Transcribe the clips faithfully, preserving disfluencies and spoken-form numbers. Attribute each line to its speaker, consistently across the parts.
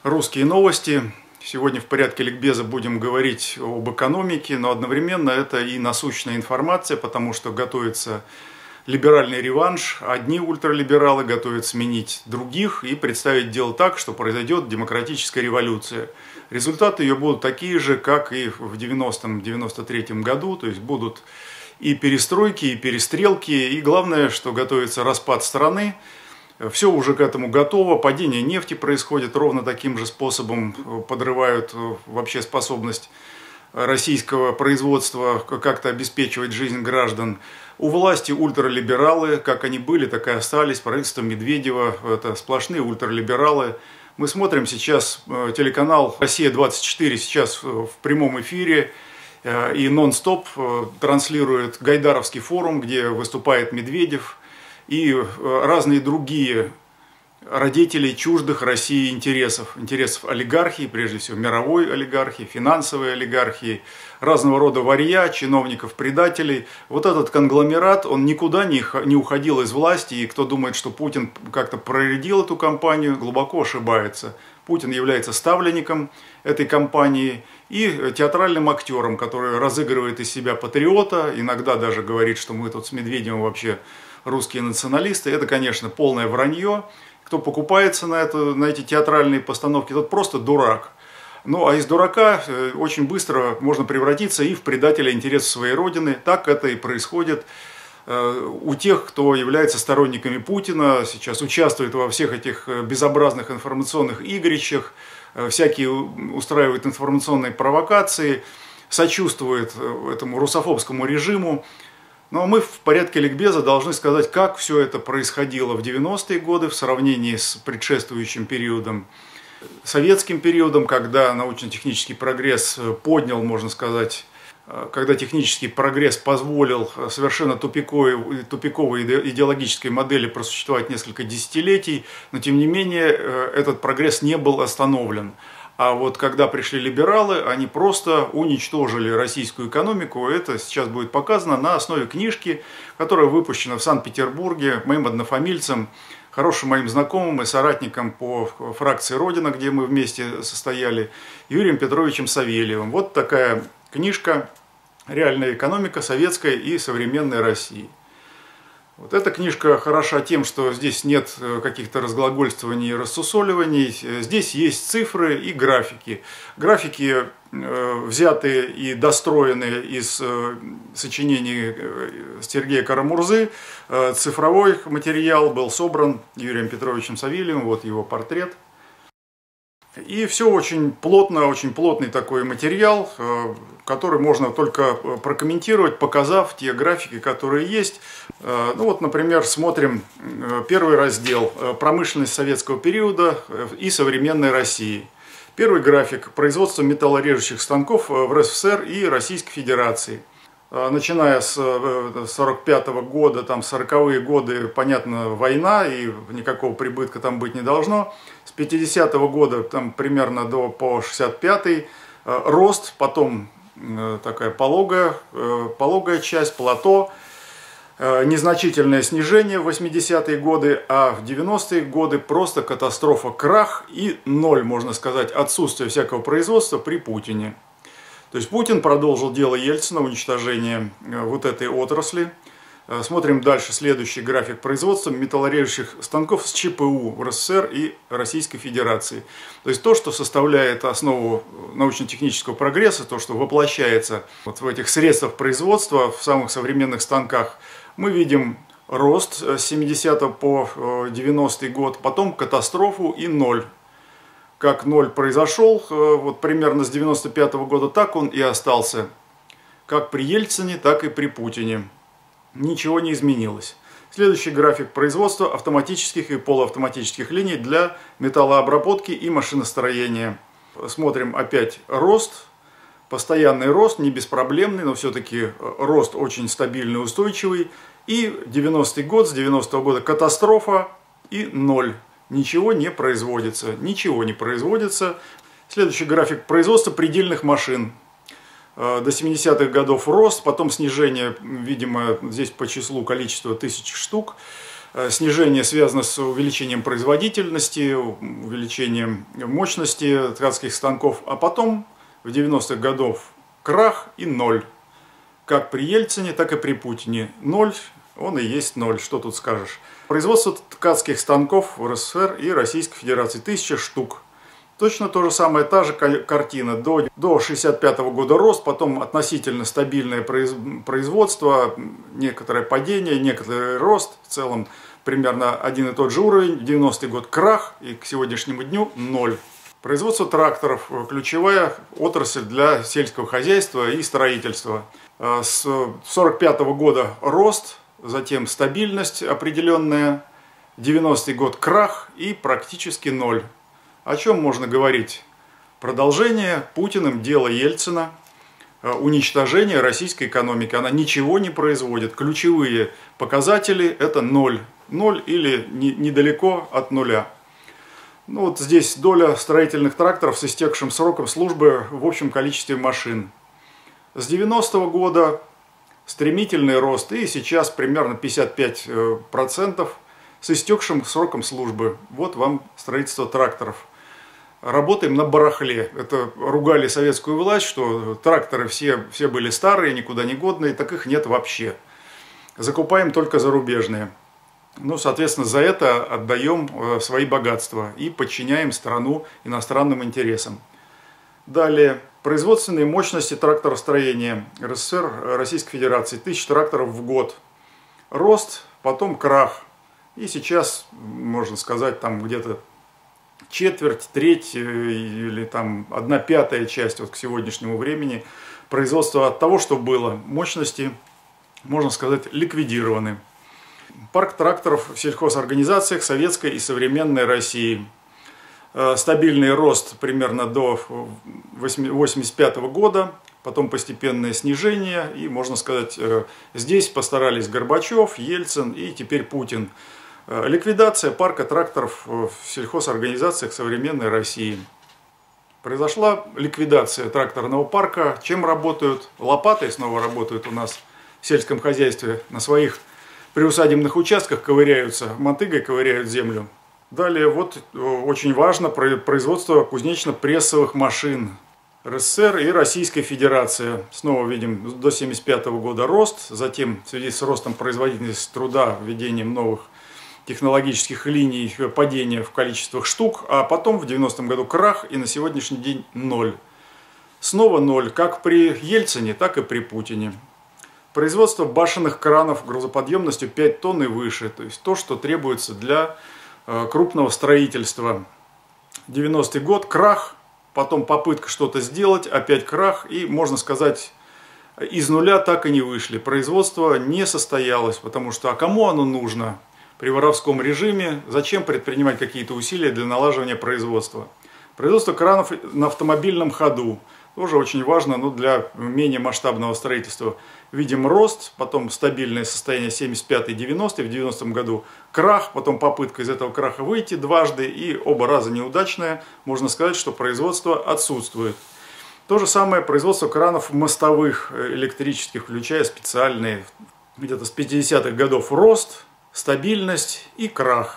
Speaker 1: Русские новости. Сегодня в порядке ликбеза будем говорить об экономике, но одновременно это и насущная информация, потому что готовится либеральный реванш. Одни ультралибералы готовят сменить других и представить дело так, что произойдет демократическая революция. Результаты ее будут такие же, как и в девяностом — девяносто третьем году, то есть будут и перестройки, и перестрелки, и главное, что готовится распад страны. Все уже к этому готово, падение нефти происходит ровно таким же способом, подрывают вообще способность российского производства как-то обеспечивать жизнь граждан. У власти ультралибералы, как они были, так и остались, правительство Медведева, это сплошные ультралибералы. Мы смотрим сейчас телеканал «Россия двадцать четыре», сейчас в прямом эфире, и нон-стоп транслирует Гайдаровский форум, где выступает Медведев, и разные другие родители чуждых России интересов, интересов олигархии, прежде всего мировой олигархии, финансовой олигархии, разного рода варья, чиновников, предателей. Вот этот конгломерат, он никуда не, не уходил из власти, и кто думает, что Путин как-то проредил эту кампанию, глубоко ошибается. Путин является ставленником этой кампании и театральным актером, который разыгрывает из себя патриота, иногда даже говорит, что мы тут с Медведевым вообще русские националисты. Это, конечно, полное вранье. Кто покупается на, это, на эти театральные постановки, тот просто дурак. Ну, а из дурака очень быстро можно превратиться и в предателя интересов своей родины. Так это и происходит у тех, кто является сторонниками Путина, сейчас участвует во всех этих безобразных информационных игрищах, всякие устраивают информационные провокации, сочувствует этому русофобскому режиму. Но мы в порядке ликбеза должны сказать, как все это происходило в девяностые годы в сравнении с предшествующим периодом, советским периодом, когда научно-технический прогресс поднял, можно сказать, когда технический прогресс позволил совершенно тупиковой, тупиковой идеологической модели просуществовать несколько десятилетий, но тем не менее этот прогресс не был остановлен. А вот когда пришли либералы, они просто уничтожили российскую экономику. Это сейчас будет показано на основе книжки, которая выпущена в Санкт-Петербурге моим однофамильцем, хорошим моим знакомым и соратником по фракции «Родина», где мы вместе состояли, Юрием Петровичем Савельевым. Вот такая книжка «Реальная экономика советской и современной России». Вот эта книжка хороша тем, что здесь нет каких-то разглагольствований и рассусоливаний. Здесь есть цифры и графики. Графики взяты и достроены из сочинений Сергея Карамурзы. Цифровой материал был собран Юрием Петровичем Савельевым. Вот его портрет. И все очень плотно, очень плотный такой материал, который можно только прокомментировать, показав те графики, которые есть. Ну вот, например, смотрим первый раздел «Промышленность советского периода и современной России». Первый график – производство металлорежущих станков в РСФСР и Российской Федерации. Начиная с сорок пятого года, там сороковые годы, понятно, война, и никакого прибытка там быть не должно. С пятидесятого года там примерно до по шестьдесят пятый рост, потом такая пологая, пологая часть, плато, незначительное снижение в восьмидесятые годы, а в девяностые годы просто катастрофа, крах и ноль, можно сказать, отсутствие всякого производства при Путине. То есть Путин продолжил дело Ельцина, уничтожение вот этой отрасли. Смотрим дальше следующий график производства металлорежущих станков с ЧПУ в РСФСР и Российской Федерации. То есть то, что составляет основу научно-технического прогресса, то, что воплощается вот в этих средствах производства, в самых современных станках, мы видим рост с семидесятого по девяностый год, потом катастрофу и ноль. Как ноль произошел, вот примерно с девяносто пятого года, так он и остался. Как при Ельцине, так и при Путине. Ничего не изменилось. Следующий график производства автоматических и полуавтоматических линий для металлообработки и машиностроения. Смотрим опять рост, постоянный рост, не беспроблемный, но все-таки рост очень стабильный, устойчивый. И девяностый год, с девяностого года катастрофа и ноль. Ничего не производится, ничего не производится. Следующий график производства предельных машин. До семидесятых годов рост, потом снижение, видимо, здесь по числу количества тысяч штук. Снижение связано с увеличением производительности, увеличением мощности ткацких станков, а потом в девяностых годах крах и ноль. Как при Ельцине, так и при Путине. Ноль, он и есть ноль, что тут скажешь. Производство ткацких станков в РСФСР и Российской Федерации тысяча штук. Точно то же самое, та же картина. До, до шестьдесят пятого года рост, потом относительно стабильное производство, некоторое падение, некоторый рост. В целом примерно один и тот же уровень. девяностый год крах и к сегодняшнему дню ноль. Производство тракторов – ключевая отрасль для сельского хозяйства и строительства. С сорок пятого года рост, затем стабильность определенная, девяностый год крах и практически ноль. О чем можно говорить? Продолжение Путиным дела Ельцина, уничтожение российской экономики. Она ничего не производит. Ключевые показатели – это ноль. Ноль или не, недалеко от нуля. Ну, вот здесь доля строительных тракторов с истекшим сроком службы в общем количестве машин. С девяностого года стремительный рост, и сейчас примерно пятьдесят пять процентов с истекшим сроком службы. Вот вам строительство тракторов. Работаем на барахле. Это ругали советскую власть, что тракторы все, все были старые, никуда не годные, так их нет вообще. Закупаем только зарубежные. Ну, соответственно, за это отдаем свои богатства и подчиняем страну иностранным интересам. Далее. Производственные мощности тракторостроения РСФСР, Российской Федерации. Тысяча тракторов в год. Рост, потом крах. И сейчас, можно сказать, там где-то четверть, треть или там одна пятая часть вот к сегодняшнему времени производства от того, что было. Мощности, можно сказать, ликвидированы. Парк тракторов в сельхозорганизациях советской и современной России. Стабильный рост примерно до восемьдесят пятого года, потом постепенное снижение. И, можно сказать, здесь постарались Горбачев, Ельцин и теперь Путин. Ликвидация парка тракторов в сельхозорганизациях современной России. Произошла ликвидация тракторного парка. Чем работают? Лопатой снова работают у нас в сельском хозяйстве. На своих приусадебных участках ковыряются, мотыгой ковыряют землю. Далее, вот очень важно производство кузнечно-прессовых машин. РСФСР и Российская Федерация. Снова видим до семьдесят пятого года рост, затем в связи с ростом производительности труда, введением новых технологических линий, падение в количествах штук, а потом в девяностом году крах и на сегодняшний день ноль. Снова ноль, как при Ельцине, так и при Путине. Производство башенных кранов грузоподъемностью пять тонн и выше, то есть то, что требуется для крупного строительства. девяностый год крах, потом попытка что-то сделать, опять крах, и, можно сказать, из нуля так и не вышли. Производство не состоялось, потому что а кому оно нужно при воровском режиме? Зачем предпринимать какие-то усилия для налаживания производства? Производство кранов на автомобильном ходу тоже очень важно, но для менее масштабного строительства. Видим рост, потом стабильное состояние семьдесят пятый девяностый, в девяностом году крах, потом попытка из этого краха выйти дважды, и оба раза неудачная. Можно сказать, что производство отсутствует. То же самое производство кранов мостовых электрических, включая специальные. Где-то с пятидесятых годов рост, стабильность и крах.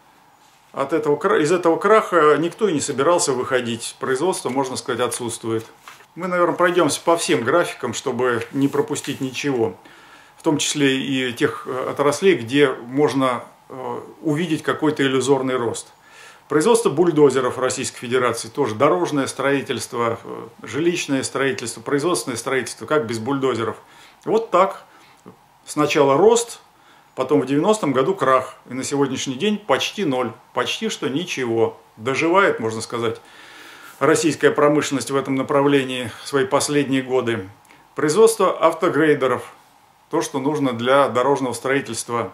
Speaker 1: От этого, из этого краха никто и не собирался выходить. Производство, можно сказать, отсутствует. Мы, наверное, пройдемся по всем графикам, чтобы не пропустить ничего. В том числе и тех отраслей, где можно увидеть какой-то иллюзорный рост. Производство бульдозеров Российской Федерации. Тоже дорожное строительство, жилищное строительство, производственное строительство. Как без бульдозеров? Вот так. Сначала рост. Потом в девяностом году крах. И на сегодняшний день почти ноль. Почти что ничего. Доживает, можно сказать, российская промышленность в этом направлении свои последние годы. Производство автогрейдеров. То, что нужно для дорожного строительства.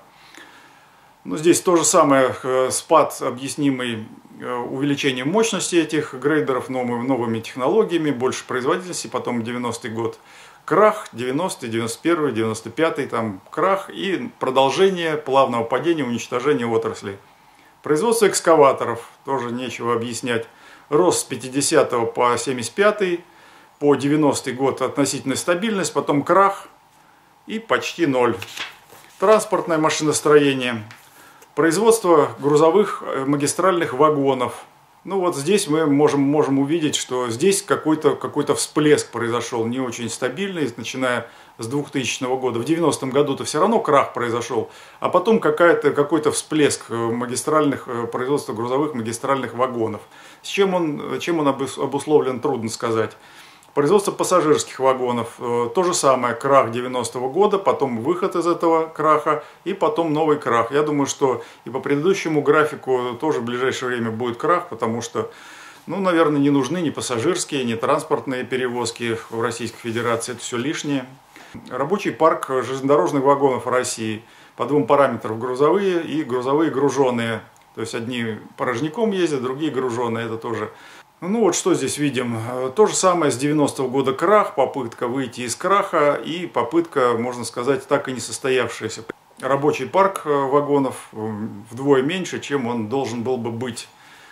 Speaker 1: Ну, здесь то же самое. Спад, объяснимый увеличением мощности этих грейдеров новыми, новыми технологиями. Больше производительности. Потом девяностый год. Крах, девяностый, девяносто первый, девяносто пятый, там крах и продолжение плавного падения, уничтожения отрасли. Производство экскаваторов, тоже нечего объяснять. Рост с пятидесятого по семьдесят пятый, по девяностый год относительная стабильность, потом крах и почти ноль. Транспортное машиностроение. Производство грузовых магистральных вагонов. Ну вот здесь мы можем, можем увидеть, что здесь какой-то какой-то всплеск произошел, не очень стабильный, начиная с двухтысячного года. В девяностом году-то все равно крах произошел, а потом какая-то, какой-то всплеск магистральных, производства грузовых магистральных вагонов. С чем он, чем он обусловлен, трудно сказать. Производство пассажирских вагонов, то же самое, крах девяностого года, потом выход из этого краха и потом новый крах. Я думаю, что и по предыдущему графику тоже в ближайшее время будет крах, потому что, ну, наверное, не нужны ни пассажирские, ни транспортные перевозки в Российской Федерации, это все лишнее. Рабочий парк железнодорожных вагонов России по двум параметрам: грузовые и грузовые груженные. То есть одни порожняком ездят, другие груженные, это тоже. Ну вот что здесь видим. То же самое с девяностого года крах, попытка выйти из краха и попытка, можно сказать, так и не состоявшаяся. Рабочий парк вагонов вдвое меньше, чем он должен был бы быть.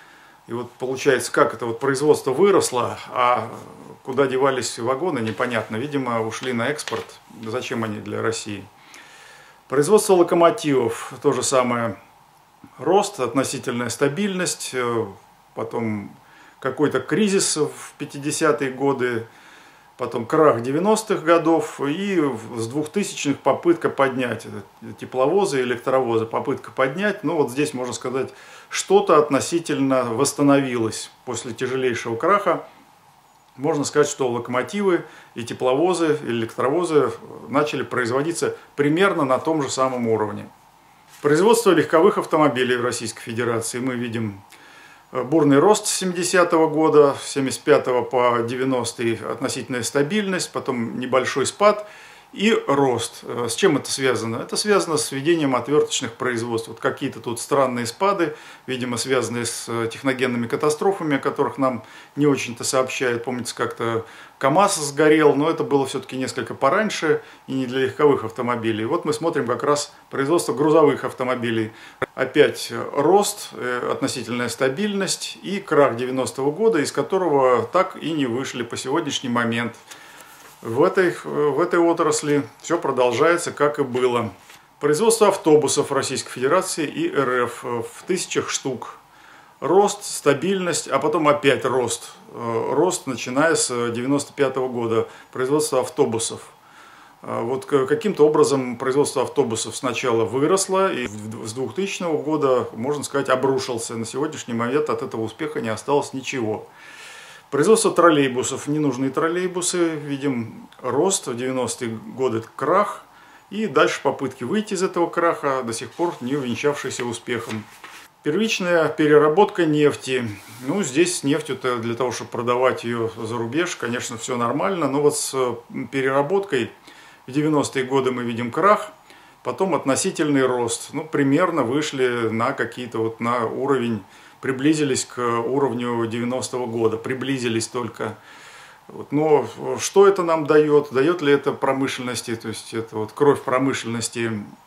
Speaker 1: И вот получается, как это вот производство выросло, а куда девались вагоны, непонятно. Видимо, ушли на экспорт. Зачем они для России? Производство локомотивов, то же самое. Рост, относительная стабильность, потом какой-то кризис в пятидесятые годы, потом крах девяностых годов и с двухтысячных попытка поднять тепловозы, электровозы, попытка поднять. Ну вот здесь можно сказать, что-то относительно восстановилось после тяжелейшего краха. Можно сказать, что локомотивы и тепловозы, и электровозы начали производиться примерно на том же самом уровне. Производство легковых автомобилей в Российской Федерации мы видим бурный рост с семидесятого года, с семьдесят пятого по девяностый относительная стабильность, потом небольшой спад и рост. С чем это связано? Это связано с введением отверточных производств. Вот какие-то тут странные спады, видимо, связанные с техногенными катастрофами, о которых нам не очень-то сообщают. Помните, как-то КАМАЗ сгорел, но это было все-таки несколько пораньше и не для легковых автомобилей. Вот мы смотрим как раз производство грузовых автомобилей. Опять рост, относительная стабильность и крах девяностого года, из которого так и не вышли по сегодняшний момент. В этой, в этой отрасли все продолжается, как и было. Производство автобусов Российской Федерации и РФ в тысячах штук. Рост, стабильность, а потом опять рост. Рост, начиная с девяносто пятого года. Производство автобусов. Вот каким-то образом производство автобусов сначала выросло и с двухтысячного года, можно сказать, обрушился. На сегодняшний момент от этого успеха не осталось ничего. Производство троллейбусов, ненужные троллейбусы, видим рост, в девяностые годы крах, и дальше попытки выйти из этого краха, до сих пор не увенчавшиеся успехом. Первичная переработка нефти. Ну, здесь с нефтью-то для того, чтобы продавать ее за рубеж, конечно, все нормально, но вот с переработкой в девяностые годы мы видим крах, потом относительный рост. Ну, примерно вышли на какие-то вот на уровень, приблизились к уровню девяностого года, приблизились только. Но что это нам дает? Дает ли это промышленности, то есть это вот кровь промышленности,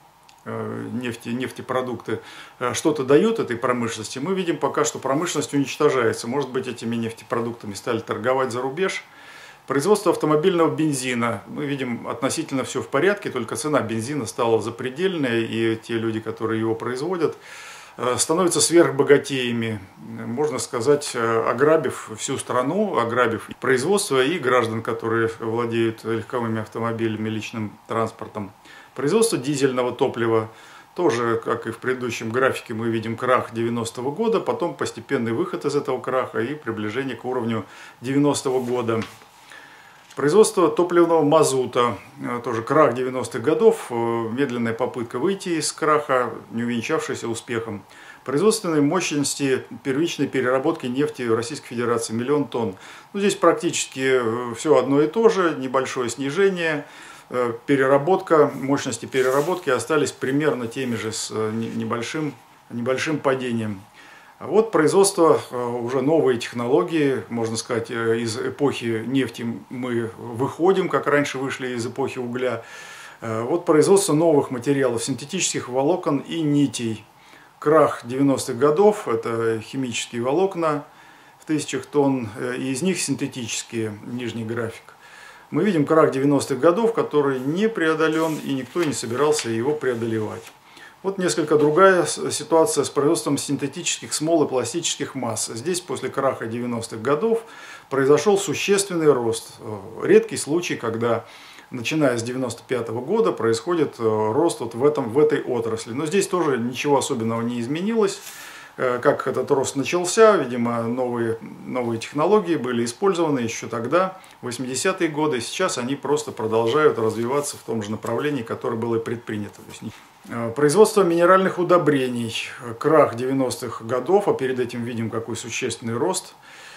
Speaker 1: нефти, нефтепродукты, что-то дает этой промышленности? Мы видим пока, что промышленность уничтожается. Может быть, этими нефтепродуктами стали торговать за рубеж. Производство автомобильного бензина. Мы видим, относительно все в порядке, только цена бензина стала запредельная, и те люди, которые его производят, становятся сверхбогатеями, можно сказать, ограбив всю страну, ограбив производство и граждан, которые владеют легковыми автомобилями, личным транспортом. Производство дизельного топлива. Тоже, как и в предыдущем графике, мы видим крах девяностого года, потом постепенный выход из этого краха и приближение к уровню девяностого года. Производство топливного мазута, тоже крах девяностых годов, медленная попытка выйти из краха, не увенчавшаяся успехом. Производственные мощности первичной переработки нефти в Российской Федерации миллион тонн. Ну, здесь практически все одно и то же, небольшое снижение, переработка, мощности переработки остались примерно теми же с небольшим, небольшим падением. А вот производство, уже новые технологии, можно сказать, из эпохи нефти мы выходим, как раньше вышли из эпохи угля. Вот производство новых материалов, синтетических волокон и нитей. Крах девяностых годов, это химические волокна в тысячах тонн, и из них синтетические, нижний график. Мы видим крах девяностых годов, который не преодолен, и никто не собирался его преодолевать. Вот несколько другая ситуация с производством синтетических смол и пластических масс. Здесь после краха девяностых годов произошел существенный рост. Редкий случай, когда начиная с девяносто пятого года происходит рост вот в, этом, в этой отрасли. Но здесь тоже ничего особенного не изменилось. Как этот рост начался, видимо, новые, новые технологии были использованы еще тогда, в восьмидесятые годы, и сейчас они просто продолжают развиваться в том же направлении, которое было предпринято. То есть, производство минеральных удобрений, крах девяностых годов, а перед этим видим, какой существенный рост.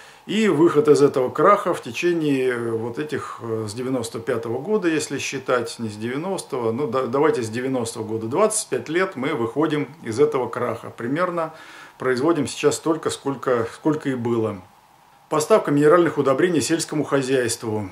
Speaker 1: И выход из этого краха в течение вот этих, с девяносто пятого года, если считать, не с девяностого, ну да, давайте с девяностого года, двадцать пять лет мы выходим из этого краха. Примерно производим сейчас столько, сколько, сколько и было. Поставка минеральных удобрений сельскому хозяйству.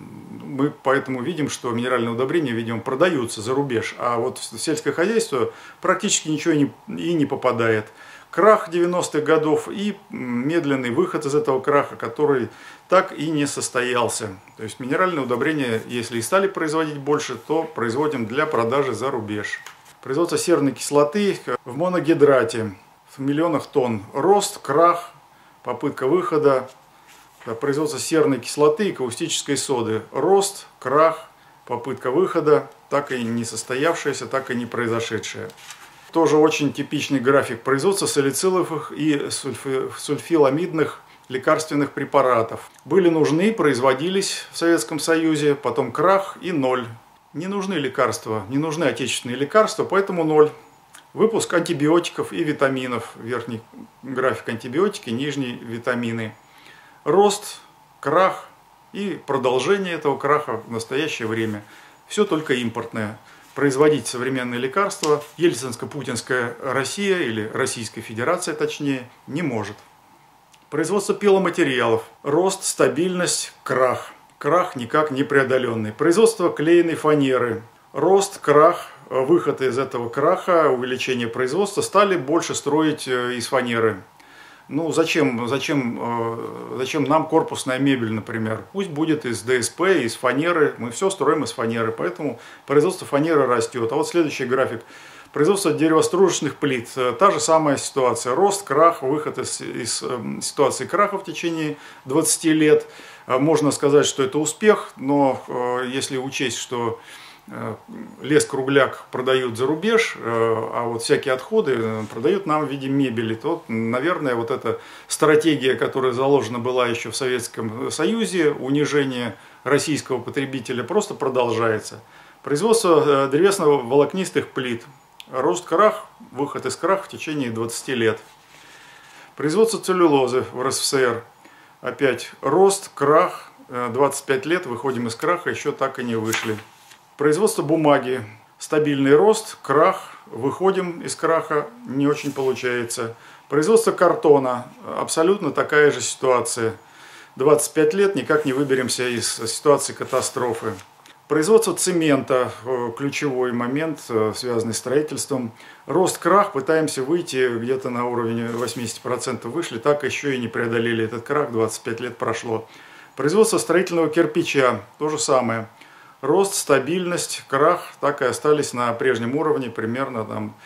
Speaker 1: Мы поэтому видим, что минеральные удобрения, видимо, продаются за рубеж, а вот в сельское хозяйство практически ничего и не, и не попадает. Крах девяностых годов и медленный выход из этого краха, который так и не состоялся. То есть минеральные удобрения, если и стали производить больше, то производим для продажи за рубеж. Производство серной кислоты в моногидрате в миллионах тонн. Рост, крах, попытка выхода. Производство серной кислоты и каустической соды. Рост, крах, попытка выхода, так и не состоявшаяся, так и не произошедшая. Тоже очень типичный график производства салициловых и сульфиламидных лекарственных препаратов. Были нужны, производились в Советском Союзе, потом крах и ноль. Не нужны лекарства, не нужны отечественные лекарства, поэтому ноль. Выпуск антибиотиков и витаминов. Верхний график антибиотики, нижний витамины. Рост, крах и продолжение этого краха в настоящее время. Все только импортное. Производить современные лекарства Ельцинско-Путинская Россия или Российская Федерация, точнее, не может. Производство пиломатериалов. Рост, стабильность, крах. Крах никак не преодоленный. Производство клееной фанеры. Рост, крах, выход из этого краха, увеличение производства. Стали больше строить из фанеры. Ну, зачем, зачем, зачем нам корпусная мебель, например? Пусть будет из ДСП, из фанеры. Мы все строим из фанеры, поэтому производство фанеры растет. А вот следующий график. Производство деревостружечных плит. Та же самая ситуация. Рост, крах, выход из, из ситуации краха в течение двадцати лет. Можно сказать, что это успех, но если учесть, что лес-кругляк продают за рубеж, а вот всякие отходы продают нам в виде мебели, то, наверное, вот эта стратегия, которая заложена была еще в Советском Союзе, унижение российского потребителя, просто продолжается. Производство древесно-волокнистых плит. Рост, крах, выход из краха в течение двадцати лет. Производство целлюлозы в РСФСР. Опять рост, крах, двадцать пять лет, выходим из краха, еще так и не вышли. Производство бумаги. Стабильный рост, крах, выходим из краха, не очень получается. Производство картона. Абсолютно такая же ситуация. двадцать пять лет, никак не выберемся из ситуации катастрофы. Производство цемента. Ключевой момент, связанный с строительством. Рост, крах, пытаемся выйти где-то на уровень восьмидесяти процентов вышли, так еще и не преодолели этот крах, двадцать пять лет прошло. Производство строительного кирпича. То же самое. Рост, стабильность, крах так и остались на прежнем уровне, примерно там,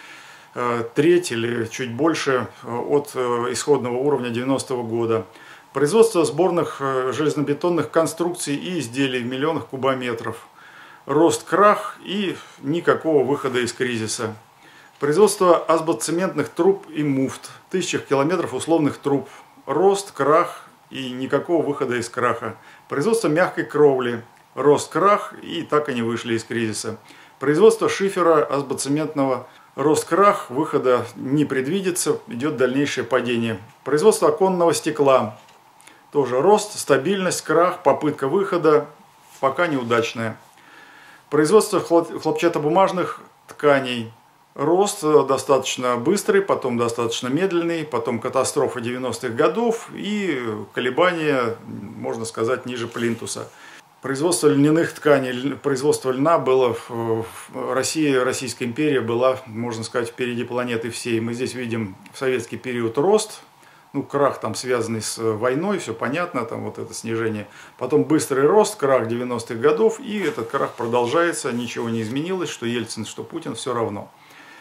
Speaker 1: треть или чуть больше от исходного уровня девяностого года. Производство сборных железнобетонных конструкций и изделий в миллионах кубометров. Рост, крах и никакого выхода из кризиса. Производство асбоцементных труб и муфт. В тысячах километров условных труб. Рост, крах и никакого выхода из краха. Производство мягкой кровли. Рост, крах и так и не вышли из кризиса. Производство шифера асбоцементного. Рост, крах, выхода не предвидится, идет дальнейшее падение. Производство оконного стекла. Тоже рост, стабильность, крах, попытка выхода, пока неудачная. Производство хлопчатобумажных тканей. Рост достаточно быстрый, потом достаточно медленный, потом катастрофа девяностых годов и колебания, можно сказать, ниже плинтуса. Производство льняных тканей, производство льна было в России, Российская империя была, можно сказать, впереди планеты всей. Мы здесь видим в советский период рост, ну, крах там связанный с войной, все понятно, там вот это снижение. Потом быстрый рост, крах девяностых годов, и этот крах продолжается, ничего не изменилось, что Ельцин, что Путин, все равно.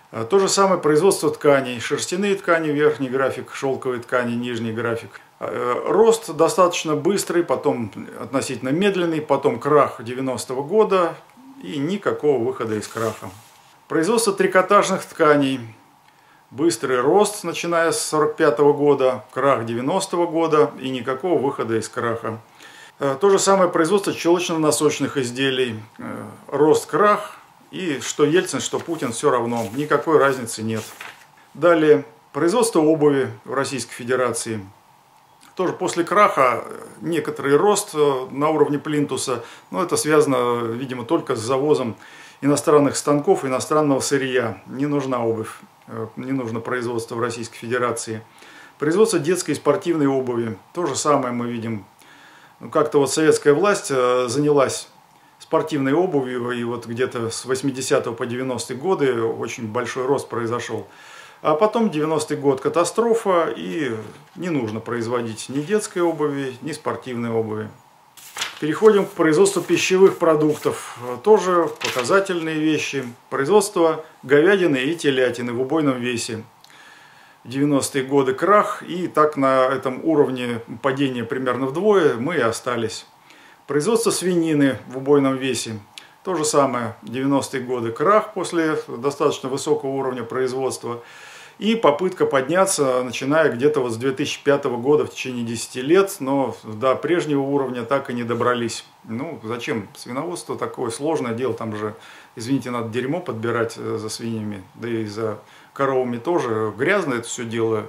Speaker 1: То же самое производство тканей. Шерстяные ткани, верхний график, шелковые ткани, нижний график. Рост достаточно быстрый, потом относительно медленный, потом крах девяностого года и никакого выхода из краха. Производство трикотажных тканей. Быстрый рост, начиная с сорок пятого года, крах девяностого года и никакого выхода из краха. То же самое производство чулочно-носочных изделий. Рост, крах. И что Ельцин, что Путин, все равно, никакой разницы нет. Далее, производство обуви в Российской Федерации. Тоже после краха некоторый рост на уровне плинтуса, но это связано, видимо, только с завозом иностранных станков, иностранного сырья. Не нужна обувь, не нужно производство в Российской Федерации. Производство детской и спортивной обуви. То же самое мы видим. Как-то вот советская власть занялась спортивной обувью, и вот где-то с восьмидесятого по девяностые годы очень большой рост произошел. А потом девяностый год катастрофа, и не нужно производить ни детской обуви, ни спортивной обуви. Переходим к производству пищевых продуктов. Тоже показательные вещи. Производство говядины и телятины в убойном весе. девяностые годы крах, и так на этом уровне падения примерно вдвое мы и остались. Производство свинины в убойном весе. То же самое, девяностые годы крах после достаточно высокого уровня производства. И попытка подняться, начиная где-то вот с две тысячи пятого года в течение десяти лет, но до прежнего уровня так и не добрались. Ну, зачем? Свиноводство такое сложное дело, там же, извините, надо дерьмо подбирать за свиньями, да и за коровами тоже. Грязно это все дело.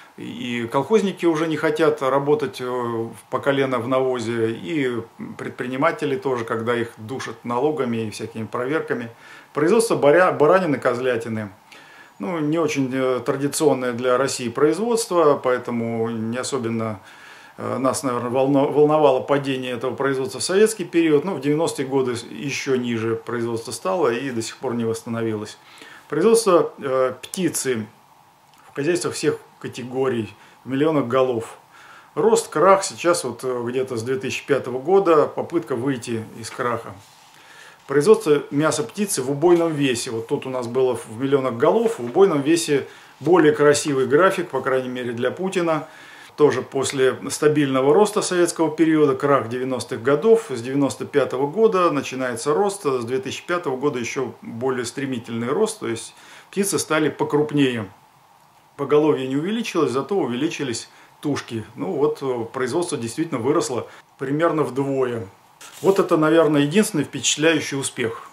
Speaker 1: И колхозники уже не хотят работать по колено в навозе, и предприниматели тоже, когда их душат налогами и всякими проверками. Производство баря, баранины, козлятины. Ну, не очень традиционное для России производство, поэтому не особенно нас, наверное, волновало падение этого производства в советский период. Но в девяностые годы еще ниже производство стало и до сих пор не восстановилось. Производство э, птицы в хозяйствах всех категорий, в миллионах голов. Рост, крах сейчас вот где-то с две тысячи пятого года, попытка выйти из краха. Производство мяса птицы в убойном весе. Вот тут у нас было в миллионах голов, в убойном весе более красивый график, по крайней мере для Путина. Тоже после стабильного роста советского периода, крах девяностых годов, с девяносто пятого года начинается рост, с две тысячи пятого года еще более стремительный рост, то есть птицы стали покрупнее. Поголовье не увеличилось, зато увеличились тушки. Ну вот производство действительно выросло примерно вдвое. Вот это, наверное, единственный впечатляющий успех.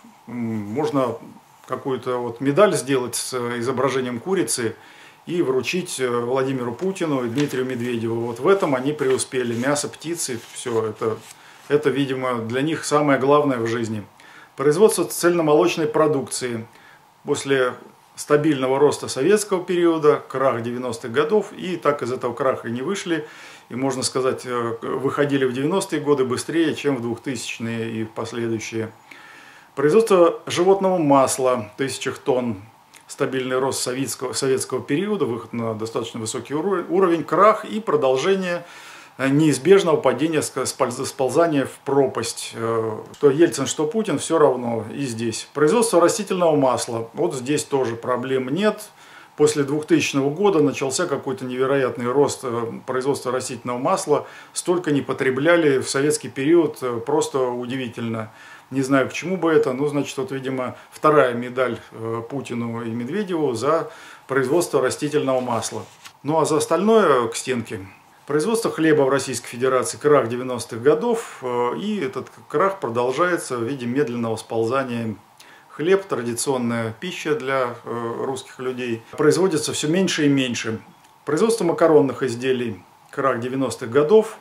Speaker 1: Можно какую-то вот медаль сделать с изображением курицы и вручить Владимиру Путину и Дмитрию Медведеву. Вот в этом они преуспели. Мясо, птицы, все это, это, видимо, для них самое главное в жизни. Производство цельномолочной продукции. После стабильного роста советского периода, крах девяностых годов, и так из этого краха и не вышли. И, можно сказать, выходили в девяностые годы быстрее, чем в двухтысячные и последующие. Производство животного масла, тысячах тонн. Стабильный рост советского, советского периода, выход на достаточно высокий уровень, крах и продолжение неизбежного падения, сползания в пропасть. Что Ельцин, что Путин, все равно и здесь. Производство растительного масла. Вот здесь тоже проблем нет. После двухтысячного года начался какой-то невероятный рост производства растительного масла. Столько не потребляли в советский период, просто удивительно. Не знаю, к чему бы это, но, значит, вот, видимо, вторая медаль Путину и Медведеву за производство растительного масла. Ну, а за остальное к стенке. Производство хлеба в Российской Федерации, крах девяностых годов, и этот крах продолжается в виде медленного сползания. Хлеб, традиционная пища для русских людей, производится все меньше и меньше. Производство макаронных изделий, крах девяностых годов.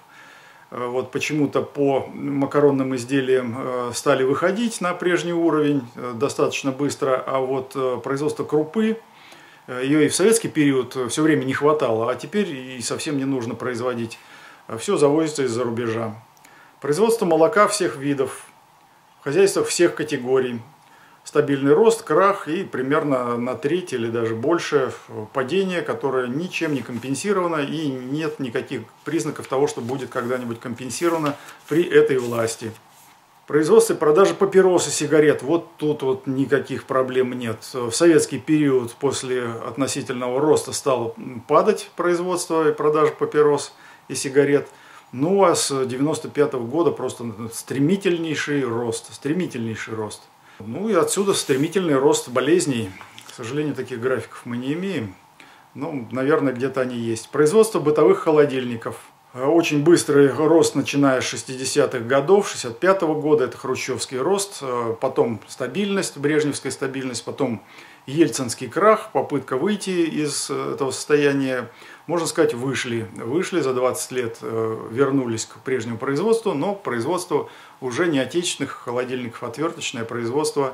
Speaker 1: Вот почему-то по макаронным изделиям стали выходить на прежний уровень достаточно быстро, а вот производство крупы, ее и в советский период все время не хватало, а теперь и совсем не нужно производить. Все завозится из-за рубежа. Производство молока всех видов, в хозяйствах всех категорий. Стабильный рост, крах и примерно на треть или даже больше падение, которое ничем не компенсировано, и нет никаких признаков того, что будет когда-нибудь компенсировано при этой власти. производстве и продаже папирос и сигарет. Вот тут вот никаких проблем нет. В советский период после относительного роста стало падать производство и продажа папирос и сигарет. Ну а с девяносто пятого года просто стремительнейший рост. Стремительнейший рост. Ну и отсюда стремительный рост болезней. К сожалению, таких графиков мы не имеем. Ну, наверное, где-то они есть. Производство бытовых холодильников. Очень быстрый рост, начиная с шестидесятых годов, шестьдесят пятого года, это хрущевский рост, потом стабильность, брежневская стабильность, потом ельцинский крах, попытка выйти из этого состояния, можно сказать, вышли. Вышли за двадцать лет, вернулись к прежнему производству, но производство уже не отечественных холодильников, отверточное производство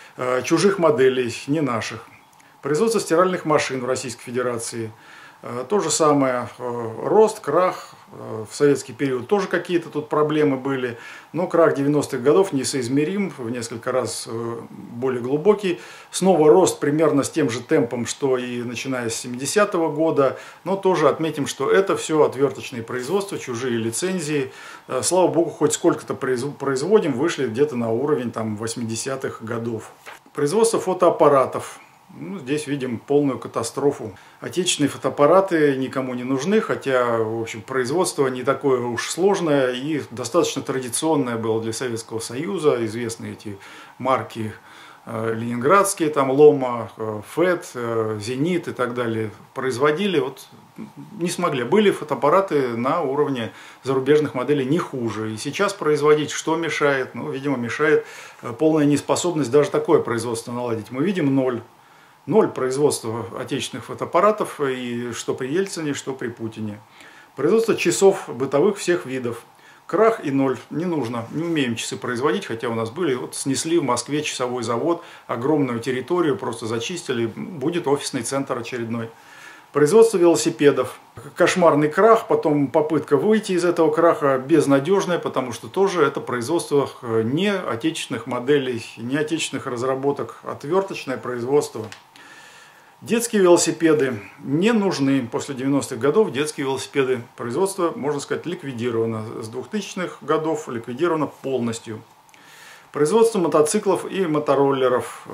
Speaker 1: чужих моделей, не наших. Производство стиральных машин в Российской Федерации. То же самое, рост, крах, в советский период тоже какие-то тут проблемы были, но крах девяностых годов несоизмерим, в несколько раз более глубокий. Снова рост примерно с тем же темпом, что и начиная с семидесятого года, но тоже отметим, что это все отверточные производства, чужие лицензии. Слава богу, хоть сколько-то производим, вышли где-то на уровень там восьмидесятых годов. Производство фотоаппаратов. Ну, здесь видим полную катастрофу. Отечественные фотоаппараты никому не нужны, хотя, в общем, производство не такое уж сложное и достаточно традиционное было для Советского Союза. Известны эти марки э, ленинградские, там Лома, э, ФЭТ, э, Зенит и так далее. Производили, вот не смогли. Были фотоаппараты на уровне зарубежных моделей не хуже. И сейчас производить что мешает? Ну, видимо, мешает полная неспособность даже такое производство наладить. Мы видим ноль. Ноль производства отечественных фотоаппаратов, и что при Ельцине, что при Путине. Производство часов бытовых всех видов. Крах и ноль. Не нужно. Не умеем часы производить, хотя у нас были. Вот снесли в Москве часовой завод, огромную территорию просто зачистили. Будет офисный центр очередной. Производство велосипедов. Кошмарный крах, потом попытка выйти из этого краха безнадежная, потому что тоже это производство не отечественных моделей, не отечественных разработок, отверточное производство. Детские велосипеды не нужны. После девяностых годов детские велосипеды. Производство, можно сказать, ликвидировано. С двухтысячных годов ликвидировано полностью. Производство мотоциклов и мотороллеров.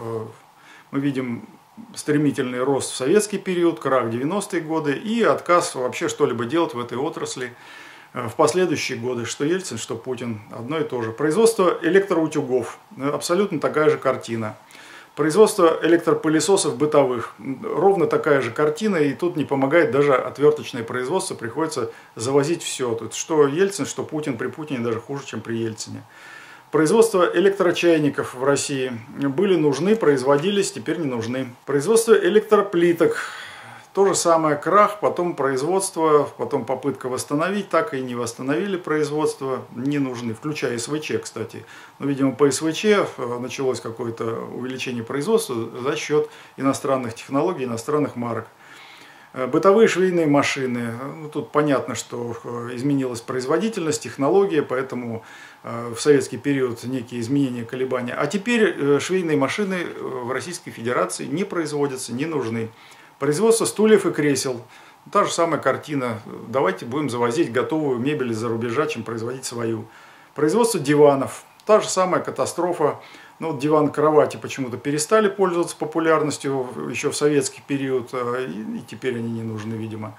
Speaker 1: Мы видим стремительный рост в советский период, крах в девяностые годы и отказ вообще что-либо делать в этой отрасли в последующие годы. Что Ельцин, что Путин. Одно и то же. Производство электроутюгов. Абсолютно такая же картина. Производство электропылесосов бытовых. Ровно такая же картина, и тут не помогает даже отверточное производство, приходится завозить все. Тут что Ельцин, что Путин, при Путине даже хуже, чем при Ельцине. Производство электрочайников в России были нужны, производились, теперь не нужны. Производство электроплиток. То же самое крах, потом производство, потом попытка восстановить, так и не восстановили производство, не нужны, включая СВЧ, кстати. Но, видимо, по СВЧ началось какое-то увеличение производства за счет иностранных технологий, иностранных марок. Бытовые швейные машины. Ну, тут понятно, что изменилась производительность, технология, поэтому в советский период некие изменения, колебания. А теперь швейные машины в Российской Федерации не производятся, не нужны. Производство стульев и кресел. Та же самая картина. Давайте будем завозить готовую мебель из-за рубежа, чем производить свою. Производство диванов. Та же самая катастрофа. Ну, вот диван-кровати почему-то перестали пользоваться популярностью еще в советский период. И теперь они не нужны, видимо.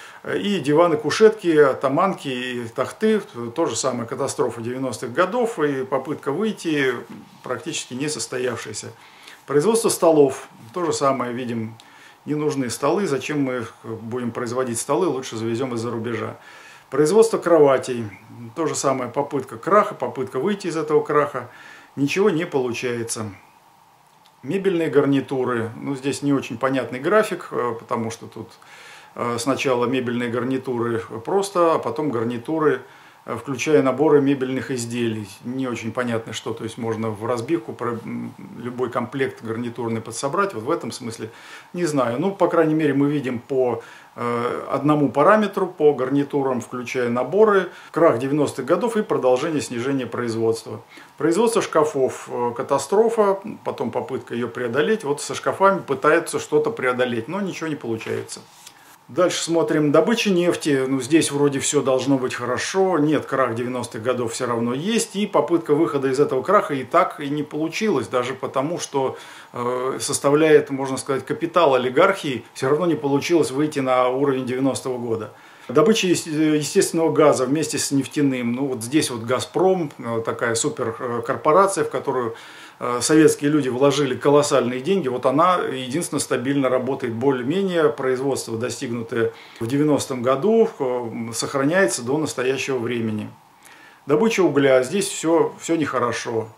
Speaker 1: И диваны-кушетки, атаманки и тахты. То же самая катастрофа девяностых годов. И попытка выйти практически не состоявшаяся. Производство столов. То же самое видим. Не нужны столы, зачем мы будем производить столы, лучше завезем из-за рубежа. Производство кроватей, то же самое, попытка краха, попытка выйти из этого краха, ничего не получается. Мебельные гарнитуры, ну здесь не очень понятный график, потому что тут сначала мебельные гарнитуры просто, а потом гарнитуры, включая наборы мебельных изделий. Не очень понятно что, то есть можно в разбивку любой комплект гарнитурный подсобрать, вот в этом смысле не знаю. Ну, по крайней мере, мы видим по э, одному параметру, по гарнитурам, включая наборы, крах девяностых годов и продолжение снижения производства. Производство шкафов, катастрофа, потом попытка ее преодолеть. Вот со шкафами пытаются что-то преодолеть, но ничего не получается. Дальше смотрим добыча нефти. Ну, здесь вроде все должно быть хорошо. Нет, крах девяностых годов все равно есть. И попытка выхода из этого краха и так и не получилась. Даже потому, что э, составляет, можно сказать, капитал олигархии, все равно не получилось выйти на уровень девяностого года. Добыча естественного газа вместе с нефтяным. Ну, вот здесь вот «Газпром», такая суперкорпорация, в которую советские люди вложили колоссальные деньги, вот она единственно стабильно работает, более-менее, производство, достигнутое в девяностом году, сохраняется до настоящего времени. Добыча угля, здесь все, все нехорошо.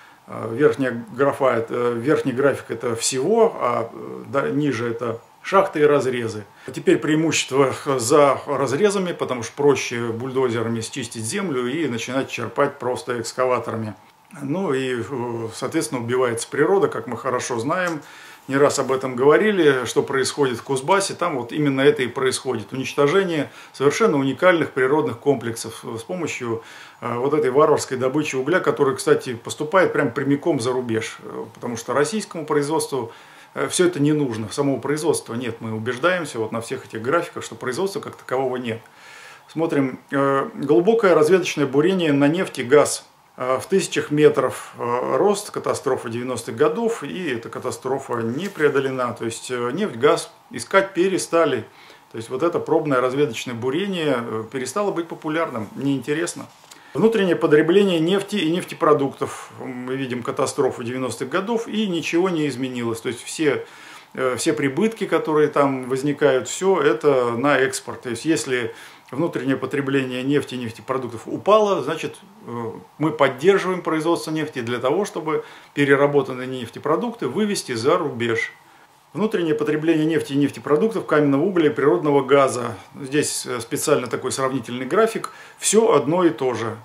Speaker 1: Верхняя графа, это, верхний график это всего, а ниже это шахты и разрезы. Теперь преимущество за разрезами, потому что проще бульдозерами счистить землю и начинать черпать просто экскаваторами. Ну и, соответственно, убивается природа, как мы хорошо знаем. Не раз об этом говорили, что происходит в Кузбассе. Там вот именно это и происходит. Уничтожение совершенно уникальных природных комплексов с помощью вот этой варварской добычи угля, которая, кстати, поступает прям прямиком за рубеж. Потому что российскому производству все это не нужно. Самого производства нет. Мы убеждаемся вот на всех этих графиках, что производства как такового нет. Смотрим. Глубокое разведочное бурение на нефть и газ. В тысячах метров рост, катастрофа девяностых годов, и эта катастрофа не преодолена. То есть нефть, газ искать перестали. То есть вот это пробное разведочное бурение перестало быть популярным, неинтересно. Внутреннее потребление нефти и нефтепродуктов. Мы видим катастрофу девяностых годов, и ничего не изменилось. То есть все, все прибытки, которые там возникают, все это на экспорт. То есть если внутреннее потребление нефти и нефтепродуктов упало, значит, мы поддерживаем производство нефти для того, чтобы переработанные нефтепродукты вывести за рубеж. Внутреннее потребление нефти и нефтепродуктов, каменного угля и природного газа. Здесь специально такой сравнительный график. Все одно и то же.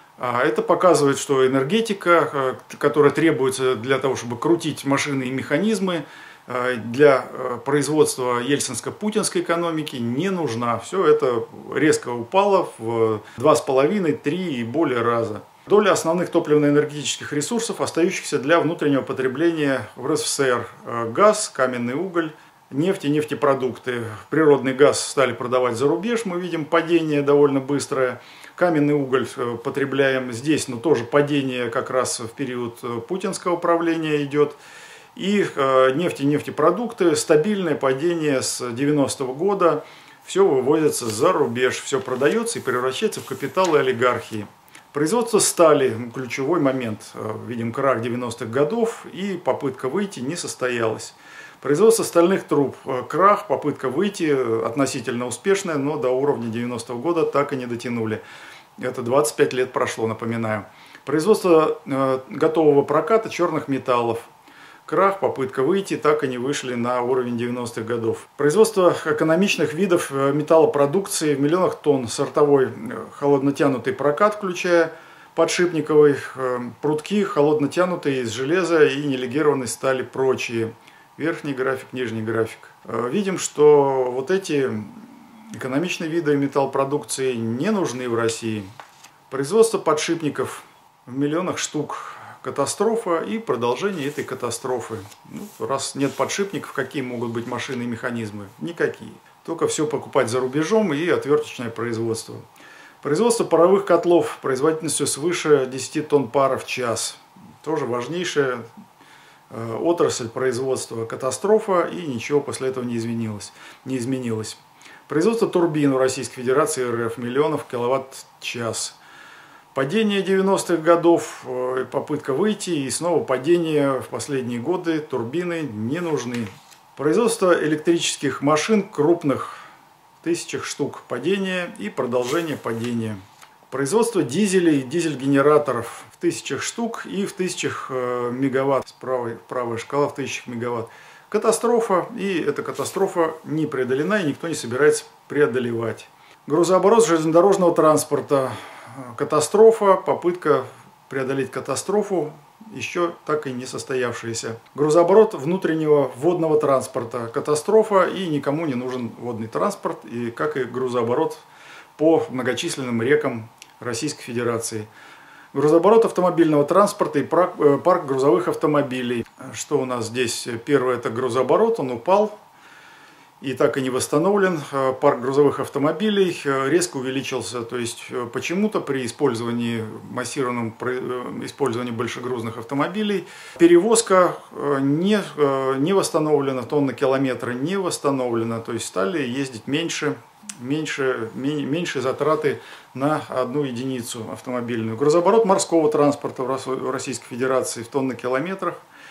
Speaker 1: Это показывает, что энергетика, которая требуется для того, чтобы крутить машины и механизмы, для производства ельцинско-путинской экономики не нужна. Все это резко упало в два с половиной — три и более раза. Доля основных топливно-энергетических ресурсов, остающихся для внутреннего потребления в РСФСР. Газ, каменный уголь, нефть и нефтепродукты. Природный газ стали продавать за рубеж, мы видим падение довольно быстрое. Каменный уголь потребляем здесь, но тоже падение как раз в период путинского правления идет. И нефть и нефтепродукты, стабильное падение с девяностого года, все вывозится за рубеж, все продается и превращается в капиталы олигархии. Производство стали, ключевой момент, видим крах девяностых годов и попытка выйти не состоялась. Производство стальных труб, крах, попытка выйти относительно успешная, но до уровня девяностого года так и не дотянули. Это двадцать пять лет прошло, напоминаю. Производство готового проката черных металлов. Крах, попытка выйти, так и не вышли на уровень девяностых годов. Производство экономичных видов металлопродукции в миллионах тонн, сортовой холоднотянутый прокат, включая подшипниковый, прутки холоднотянутые из железа и нелегированной стали, прочие. Верхний график, нижний график. Видим, что вот эти экономичные виды металлопродукции не нужны в России. Производство подшипников в миллионах штук. Катастрофа и продолжение этой катастрофы. Ну, раз нет подшипников, какие могут быть машины и механизмы? Никакие. Только все покупать за рубежом и отверточное производство. Производство паровых котлов производительностью свыше десяти тонн пара в час. Тоже важнейшая э, отрасль производства. Катастрофа, и ничего после этого не изменилось. Не изменилось. Производство турбин в Российской Федерации РФ миллионов киловатт-час. Падение девяностых годов, попытка выйти и снова падение в последние годы, турбины не нужны. Производство электрических машин крупных, в тысячах штук, падение и продолжение падения. Производство дизелей, дизель-генераторов в тысячах штук и в тысячах мегаватт, правая, правая шкала в тысячах мегаватт. Катастрофа, и эта катастрофа не преодолена и никто не собирается преодолевать. Грузооборот железнодорожного транспорта. Катастрофа, попытка преодолеть катастрофу, еще так и не состоявшаяся. Грузооборот внутреннего водного транспорта. Катастрофа, и никому не нужен водный транспорт, и как и грузооборот по многочисленным рекам Российской Федерации. Грузооборот автомобильного транспорта и парк грузовых автомобилей. Что у нас здесь? Первое — это грузооборот, он упал. и так и не восстановлен. Парк грузовых автомобилей резко увеличился, то есть почему-то при использовании, массированном использовании большегрузных автомобилей перевозка не, не восстановлена, тонна километра не восстановлена, то есть стали ездить меньше, меньше, меньше затраты на одну единицу автомобильную. Грузооборот морского транспорта в Российской Федерации в тоннах-километрах.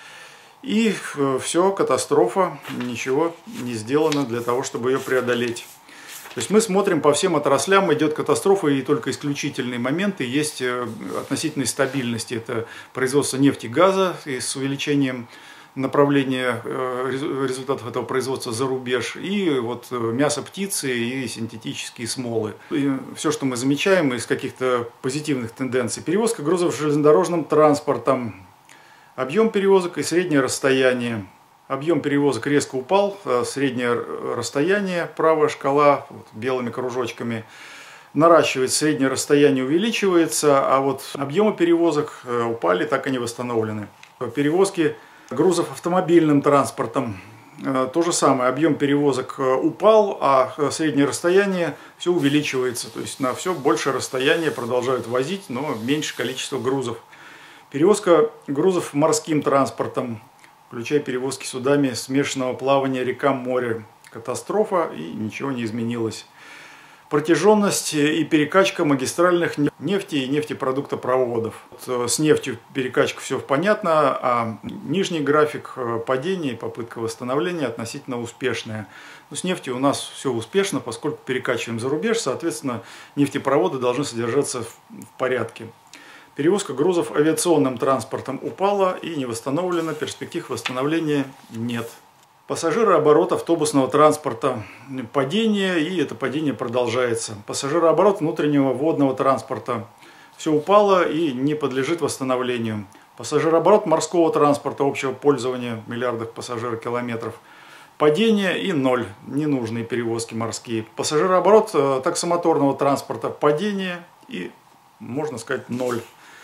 Speaker 1: И все, катастрофа, ничего не сделано для того, чтобы ее преодолеть. То есть мы смотрим по всем отраслям, идет катастрофа, и только исключительные моменты есть относительной стабильности. Это производство нефти и газа и с увеличением направления результатов этого производства за рубеж, и вот мясо птицы и синтетические смолы. И все, что мы замечаем из каких-то позитивных тенденций. Перевозка грузов железнодорожным транспортом. Объем перевозок и среднее расстояние. Объем перевозок резко упал, среднее расстояние, правая шкала вот, белыми кружочками наращивается, среднее расстояние увеличивается, а вот объемы перевозок упали, так и не восстановлены. Перевозки грузов автомобильным транспортом. То же самое, объем перевозок упал, а среднее расстояние все увеличивается. То есть на все большее расстояние продолжают возить, но меньше количество грузов. Перевозка грузов морским транспортом, включая перевозки судами смешанного плавания река-море. Катастрофа, и ничего не изменилось. Протяженность и перекачка магистральных нефти и нефтепродуктопроводов. С нефтью перекачка все понятно, а нижний график падения и попытка восстановления относительно успешная. Но с нефтью у нас все успешно, поскольку перекачиваем за рубеж, соответственно, нефтепроводы должны содержаться в порядке. Перевозка грузов авиационным транспортом упала и не восстановлена, перспектив восстановления нет. Пассажирооборот автобусного транспорта падение, и это падение продолжается. Пассажирооборот внутреннего водного транспорта все упало и не подлежит восстановлению. Пассажирооборот морского транспорта общего пользования миллиардов пассажирокилометров падение и ноль, ненужные перевозки морские. Пассажирооборот таксомоторного транспорта падение и, можно сказать, ноль.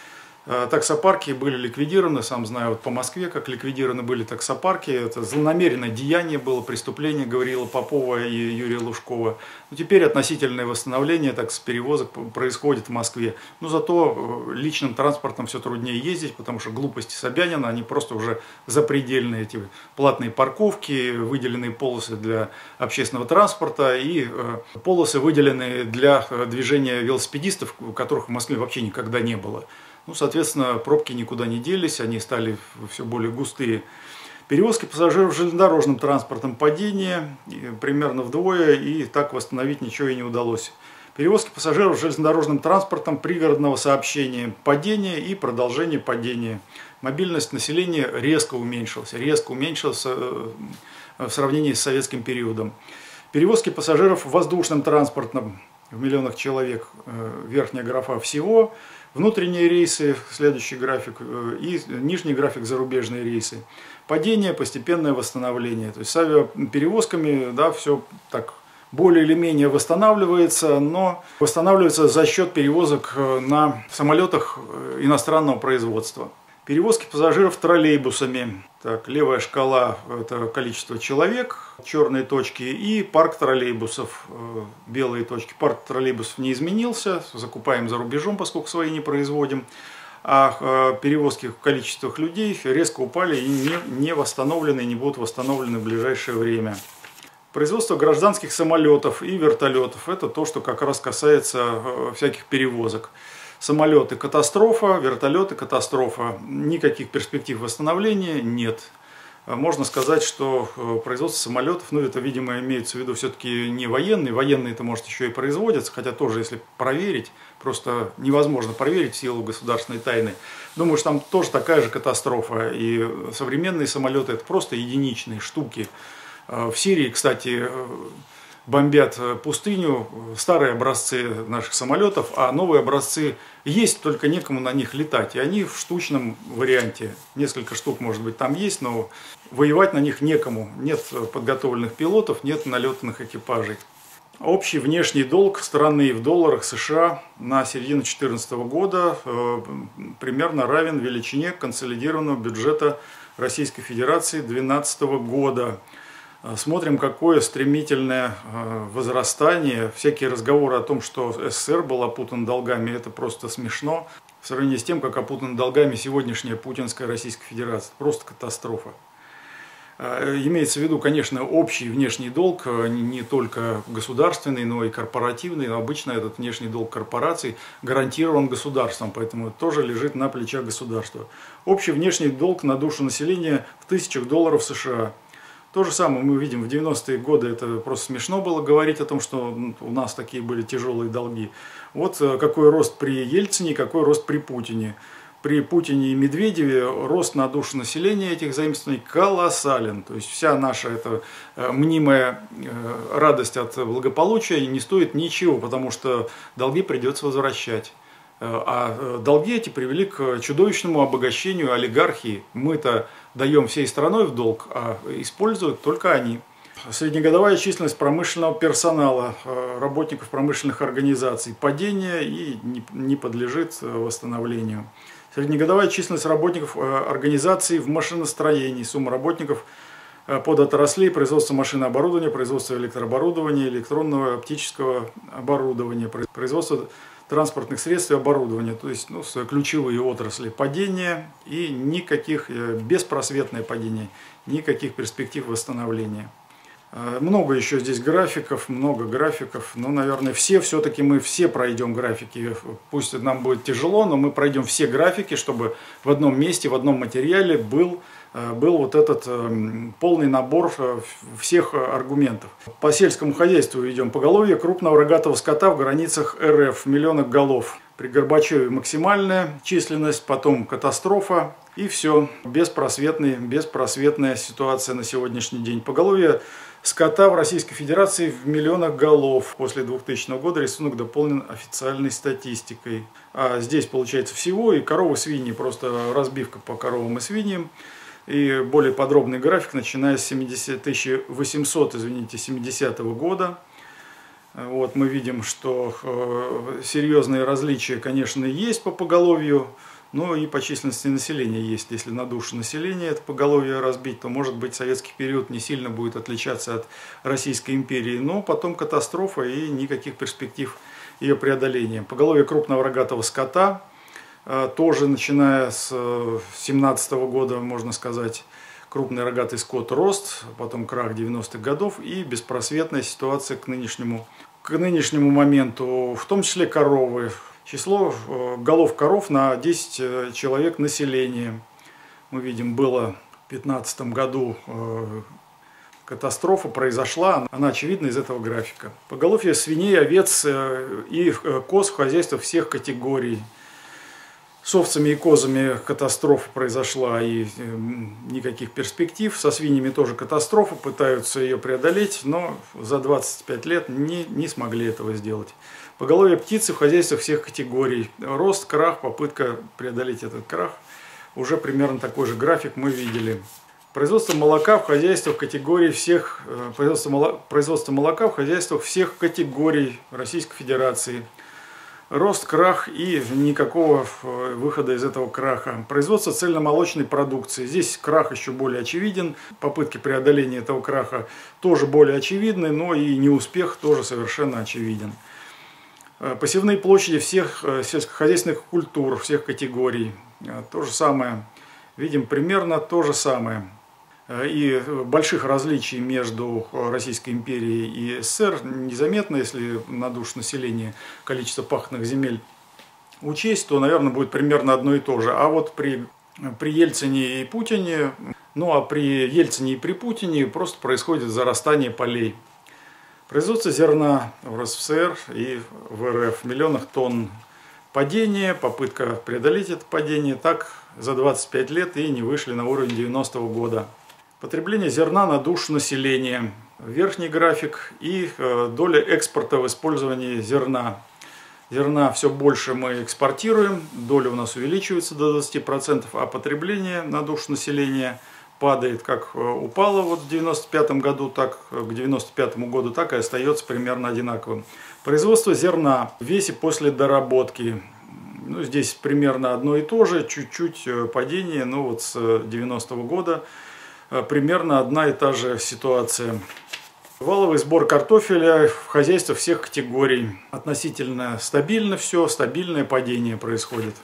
Speaker 1: Таксопарки были ликвидированы, сам знаю, вот по Москве, как ликвидированы были таксопарки. Это злонамеренное деяние было, преступление, говорила Попова и Юрия Лужкова. Но теперь относительное восстановление таксоперевозок происходит в Москве. Но зато личным транспортом все труднее ездить, потому что глупости Собянина, они просто уже запредельные. Эти платные парковки, выделенные полосы для общественного транспорта и полосы, выделенные для движения велосипедистов, которых в Москве вообще никогда не было. Ну, соответственно, пробки никуда не делись, они стали все более густые. Перевозки пассажиров железнодорожным транспортом падение примерно вдвое, и так восстановить ничего и не удалось. Перевозки пассажиров железнодорожным транспортом пригородного сообщения падение и продолжение падения. Мобильность населения резко уменьшилась, резко уменьшилась в сравнении с советским периодом. Перевозки пассажиров воздушным транспортом в миллионах человек, верхняя графа всего. Внутренние рейсы, следующий график, и нижний график зарубежные рейсы. Падение, постепенное восстановление. То есть с авиаперевозками, да, все так более или менее восстанавливается, но восстанавливается за счет перевозок на самолетах иностранного производства. Перевозки пассажиров троллейбусами. Так, левая шкала – это количество человек, черные точки, и парк троллейбусов, белые точки. Парк троллейбусов не изменился, закупаем за рубежом, поскольку свои не производим. А перевозки в количествах людей резко упали и не, не восстановлены, не будут восстановлены в ближайшее время. Производство гражданских самолетов и вертолетов – это то, что как раз касается всяких перевозок. Самолеты – катастрофа, вертолеты – катастрофа. Никаких перспектив восстановления нет. Можно сказать, что производство самолетов, ну это, видимо, имеется в виду все-таки не военные. Военные-то, может, еще и производятся, хотя тоже, если проверить, просто невозможно проверить в силу государственной тайны. Думаю, что там тоже такая же катастрофа. И современные самолеты – это просто единичные штуки. В Сирии, кстати, бомбят пустыню, старые образцы наших самолетов, а новые образцы есть, только некому на них летать. И они в штучном варианте. Несколько штук, может быть, там есть, но воевать на них некому. Нет подготовленных пилотов, нет налетных экипажей. Общий внешний долг страны в долларах США на середину две тысячи четырнадцатого года э, примерно равен величине консолидированного бюджета Российской Федерации две тысячи двенадцатого года. Смотрим, какое стремительное возрастание. Всякие разговоры о том, что СССР был опутан долгами, это просто смешно. В сравнении с тем, как опутана долгами сегодняшняя путинская Российская Федерация. Просто катастрофа. Имеется в виду, конечно, общий внешний долг, не только государственный, но и корпоративный. Обычно этот внешний долг корпораций гарантирован государством, поэтому это тоже лежит на плечах государства. Общий внешний долг на душу населения в тысячах долларов США. То же самое мы видим в девяностые годы, это просто смешно было говорить о том, что у нас такие были тяжелые долги. Вот какой рост при Ельцине, какой рост при Путине. При Путине и Медведеве рост на душу населения этих заимствований колоссален. То есть вся наша эта мнимая радость от благополучия не стоит ничего, потому что долги придется возвращать. А долги эти привели к чудовищному обогащению олигархии. Мы-то даем всей страной в долг, а используют только они. Среднегодовая численность промышленного персонала, работников промышленных организаций, падение и не подлежит восстановлению. Среднегодовая численность работников организаций в машиностроении, сумма работников подотраслей, производство машинооборудования, производство электрооборудования, электронного оптического оборудования, производство транспортных средств и оборудования, то есть ну, ключевые отрасли. Падение и никаких, беспросветное падение, никаких перспектив восстановления. Много еще здесь графиков, много графиков, но, наверное, все, все-таки мы все пройдем графики. Пусть нам будет тяжело, но мы пройдем все графики, чтобы в одном месте, в одном материале был, был вот этот полный набор всех аргументов. По сельскому хозяйству идем. Поголовье крупного рогатого скота в границах эр эф в миллионах голов. При Горбачеве максимальная численность, потом катастрофа. И все, беспросветный, беспросветная ситуация на сегодняшний день. Поголовье скота в Российской Федерации в миллионах голов. После двухтысячного года рисунок дополнен официальной статистикой. А здесь получается всего и коровы, свиньи, просто разбивка по коровам и свиньям. И более подробный график, начиная с тысяча восемьсот, извините, семидесятого года. Вот мы видим, что э, серьезные различия, конечно, есть по поголовью. Ну и по численности населения есть. Если на душу населения это поголовье разбить, то, может быть, советский период не сильно будет отличаться от Российской империи. Но потом катастрофа и никаких перспектив ее преодоления. Поголовье крупного рогатого скота, тоже начиная с семнадцатого года, можно сказать, крупный рогатый скот рост, потом крах девяностых годов и беспросветная ситуация к нынешнему, к нынешнему моменту, в том числе коровы. Число голов коров на десять человек населения. Мы видим, было в две тысячи пятнадцатом году катастрофа произошла, она очевидна из этого графика. Поголовье свиней, овец и коз в хозяйствах всех категорий. С овцами и козами катастрофа произошла и никаких перспектив. Со свиньями тоже катастрофа, пытаются ее преодолеть, но за двадцать пять лет не, не смогли этого сделать. Поголовье птицы в хозяйствах всех категорий. Рост, крах, попытка преодолеть этот крах. Уже примерно такой же график мы видели. Производство молока в хозяйствах категорий всех, производство, молока, производство молока в хозяйствах всех категорий Российской Федерации. Рост, крах и никакого выхода из этого краха. Производство цельномолочной продукции. Здесь крах еще более очевиден. Попытки преодоления этого краха тоже более очевидны, но и неуспех тоже совершенно очевиден. Посевные площади всех сельскохозяйственных культур, всех категорий. То же самое. Видим примерно то же самое. И больших различий между Российской империей и СССР незаметно, если на душу населения количество пахотных земель учесть, то, наверное, будет примерно одно и то же. А вот при, при Ельцине и Путине, ну а при Ельцине и при Путине просто происходит зарастание полей. Производство зерна в РСФСР и в эр эф в миллионах тонн. Падение, попытка преодолеть это падение, так за двадцать пять лет и не вышли на уровень девяностого года. Потребление зерна на душу населения. Верхний график и доля экспорта в использовании зерна. Зерна все больше мы экспортируем, доля у нас увеличивается до двадцати процентов, а потребление на душу населения падает, как упало вот в девяносто пятом году, так к девяносто пятому году, так и остается примерно одинаковым. Производство зерна в весе после доработки. Ну, здесь примерно одно и то же, чуть-чуть падение, но вот с девяностого года примерно одна и та же ситуация. Валовый сбор картофеля в хозяйстве всех категорий. Относительно стабильно все, стабильное падение происходит.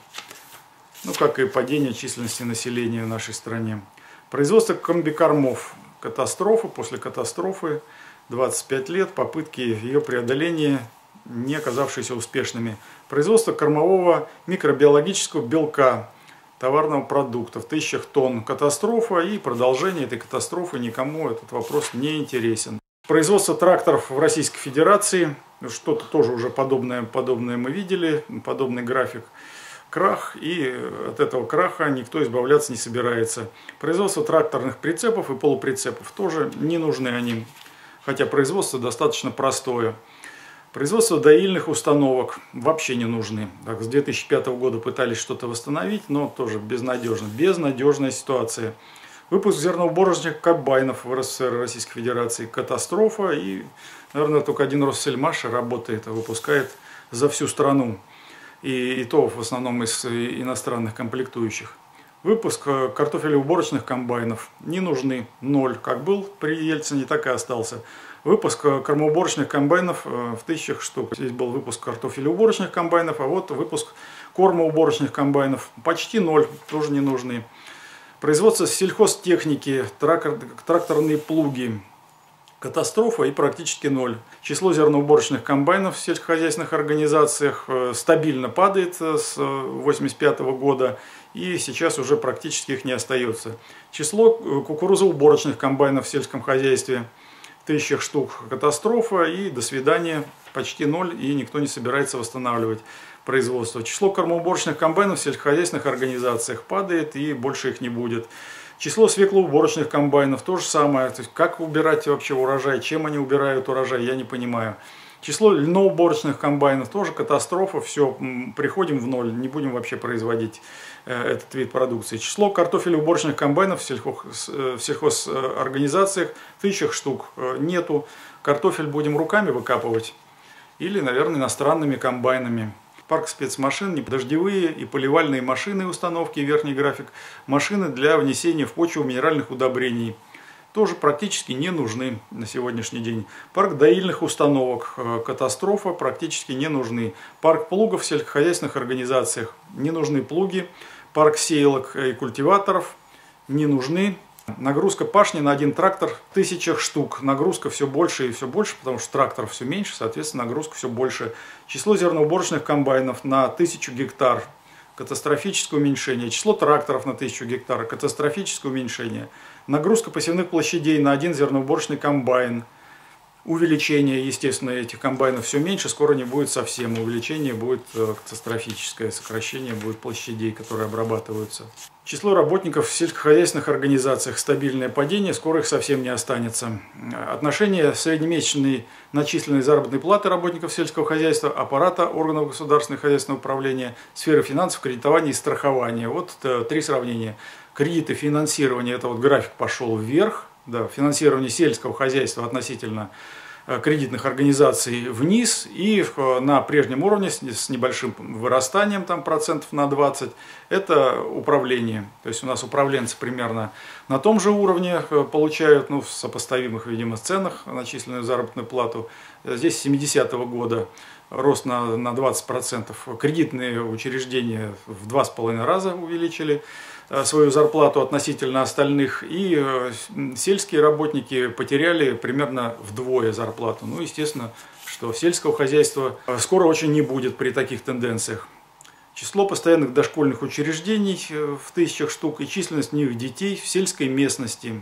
Speaker 1: Ну, как и падение численности населения в нашей стране. Производство комбикормов. Катастрофа, после катастрофы, двадцать пять лет, попытки ее преодоления, не оказавшиеся успешными. Производство кормового микробиологического белка, товарного продукта в тысячах тонн. Катастрофа, и продолжение этой катастрофы никому этот вопрос не интересен. Производство тракторов в Российской Федерации, что-то тоже уже подобное, подобное мы видели, подобный график. Крах, и от этого краха никто избавляться не собирается. Производство тракторных прицепов и полуприцепов тоже не нужны они, хотя производство достаточно простое. Производство доильных установок вообще не нужны. Так, с две тысячи пятого года пытались что-то восстановить, но тоже безнадежно. Безнадежная ситуация. Выпуск зерноуборочных комбайнов в РСФСР Российской Федерации. Катастрофа. И, наверное, только один Россельмаш работает, выпускает за всю страну. И, и то в основном из иностранных комплектующих. Выпуск картофелеуборочных комбайнов не нужны. Ноль. Как был при Ельцине, так и остался. Выпуск кормоуборочных комбайнов в тысячах штук. Здесь был выпуск картофелеуборочных комбайнов, а вот выпуск кормоуборочных комбайнов почти ноль. Тоже не нужны. Производство сельхозтехники, трактор, тракторные плуги. Катастрофа и практически ноль. Число зерноуборочных комбайнов в сельскохозяйственных организациях стабильно падает с восемьдесят пятого года, и сейчас уже практически их не остается. Число кукурузоуборочных комбайнов в сельском хозяйстве в тысячах штук. Катастрофа, и до свидания, почти ноль, и никто не собирается восстанавливать производство. Число кормоуборочных комбайнов в сельскохозяйственных организациях падает, и больше их не будет. Число свеклоуборочных комбайнов то же самое. То есть, как убирать вообще урожай, чем они убирают урожай, я не понимаю. Число льноуборочных комбайнов тоже катастрофа. Все, приходим в ноль, не будем вообще производить этот вид продукции. Число картофелеуборочных комбайнов в, сельхоз, в сельхозорганизациях в тысячах штук нету. Картофель будем руками выкапывать или, наверное, иностранными комбайнами. Парк спецмашин, дождевые и поливальные машины, установки, верхний график, машины для внесения в почву минеральных удобрений тоже практически не нужны на сегодняшний день. Парк доильных установок, катастрофа, практически не нужны. Парк плугов в сельскохозяйственных организациях, не нужны плуги. Парк сеялок и культиваторов, не нужны. Нагрузка пашни на один трактор в тысячах штук. Нагрузка все больше и все больше, потому что тракторов все меньше, соответственно, нагрузка все больше. Число зерноуборочных комбайнов на тысячу гектар. Катастрофическое уменьшение. Число тракторов на тысячу гектар. Катастрофическое уменьшение. Нагрузка посевных площадей на один зерноуборочный комбайн. Увеличение, естественно, этих комбайнов все меньше, скоро не будет совсем. Увеличение будет катастрофическое, сокращение будет площадей, которые обрабатываются. Число работников в сельскохозяйственных организациях стабильное падение, скоро их совсем не останется. Отношение среднемесячной начисленной заработной платы работников сельского хозяйства, аппарата органов государственного хозяйственного управления, сферы финансов, кредитования и страхования. Вот три сравнения. Кредиты, финансирование, это вот график пошел вверх. Да, финансирование сельского хозяйства относительно кредитных организаций вниз, и на прежнем уровне с небольшим вырастанием, там процентов на двадцать, это управление. То есть у нас управленцы примерно на том же уровне получают, ну, в сопоставимых, видимо, ценах начисленную заработную плату. Здесь с семидесятого года рост на, на двадцать процентов. Кредитные учреждения в два с половиной раза увеличили свою зарплату относительно остальных, и сельские работники потеряли примерно вдвое зарплату. Ну, естественно, что сельского хозяйства скоро очень не будет при таких тенденциях. Число постоянных дошкольных учреждений в тысячах штук и численность в них детей в сельской местности.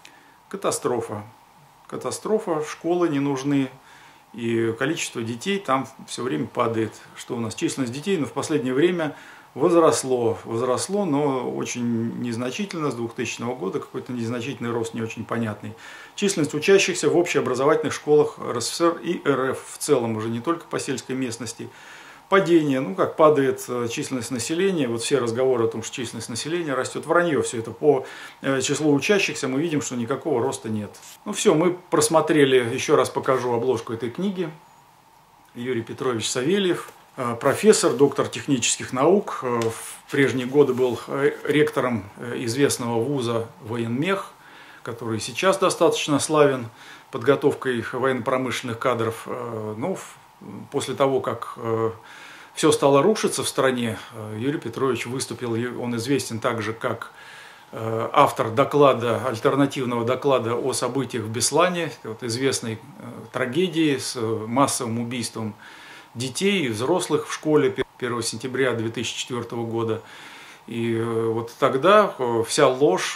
Speaker 1: Катастрофа. Катастрофа, школы не нужны. И количество детей там все время падает. Что у нас? Численность детей, но в последнее время возросло. Возросло, но очень незначительно с двухтысячного года. Какой-то незначительный рост, не очень понятный. Численность учащихся в общеобразовательных школах РСФСР и РФ в целом, уже не только по сельской местности. Падение, ну как падает численность населения, вот все разговоры о том, что численность населения растет, вранье все это. По числу учащихся мы видим, что никакого роста нет. Ну все, мы просмотрели, еще раз покажу обложку этой книги. Юрий Петрович Савельев, профессор, доктор технических наук, в прежние годы был ректором известного вуза военмех, который сейчас достаточно славен подготовкой военно-промышленных кадров. Ну, после того, как все стало рушиться в стране, Юрий Петрович выступил, он известен также как автор доклада, альтернативного доклада о событиях в Беслане, вот известной трагедии с массовым убийством детей и взрослых в школе первого сентября две тысячи четвёртого года. И вот тогда вся ложь